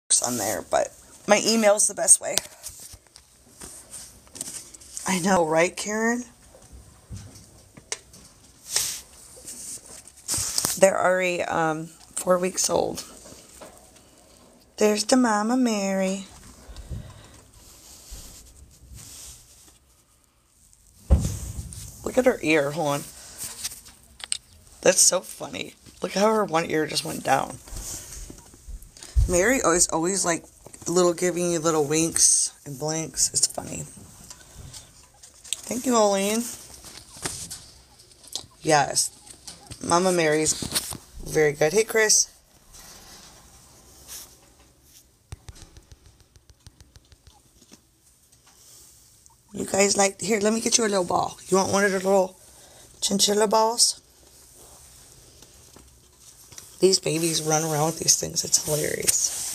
on there, but my email's the best way. I know, right, Karen? They're already 4 weeks old. There's the Mama Mary. Look at her ear, hold on. That's so funny. Look how her one ear just went down. Mary is always like giving you little winks and blinks. It's funny. Thank you, Olene. Yes. Mama Mary's very good. Hey, Chris. You guys like... Here, let me get you a little ball. You want one of the little chinchilla balls? These babies run around with these things. It's hilarious.